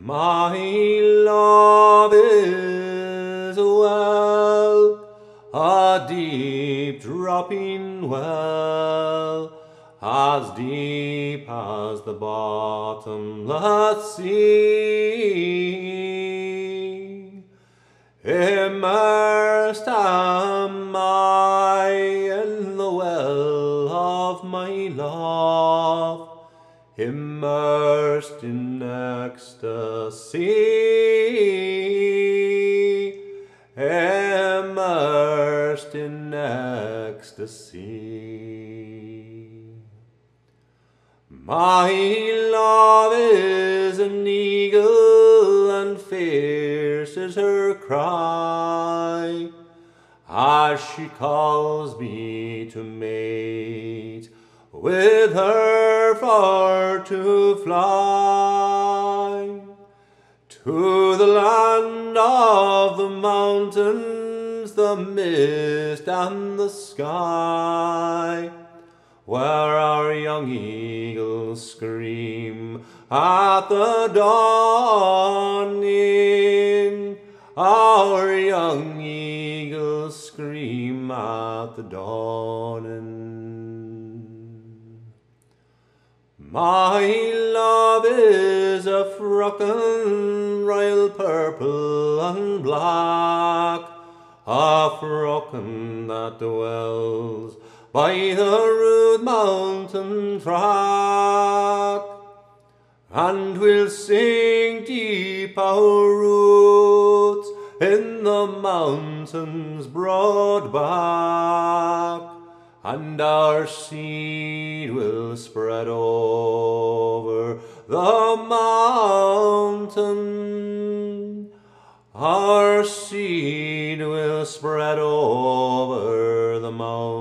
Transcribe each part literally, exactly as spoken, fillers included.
My love is a well, a deep dropping well, as deep as the bottomless sea. Immersed am I in the well of my love, immersed in ecstasy, immersed in ecstasy. My love is an eagle, and fierce is her cry, as she calls me to mate with her for to fly to the land of the mountains, the mist and the sky, where our young eagles scream at the dawning. Our young eagles scream at the dawning. My love is a frocken, royal purple and black, a frocken that dwells by the rude mountain track, and will sink deep our roots in the mountain's broad back, and our seed will spread over the mountain. Our seed will spread over the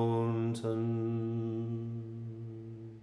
mountain.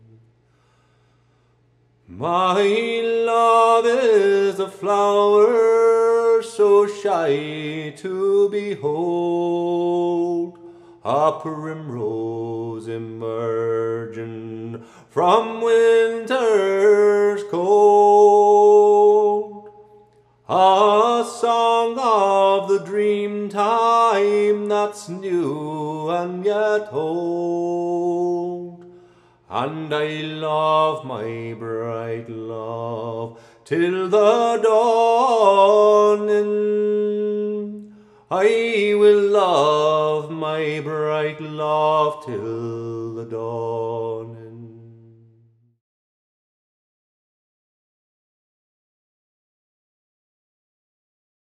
My love is a flower so shy to behold, a primrose emerging from winter's cold, a song of the dream time that's new and yet old. And I love my bright love till the dawning. I will love my bright love till the dawn.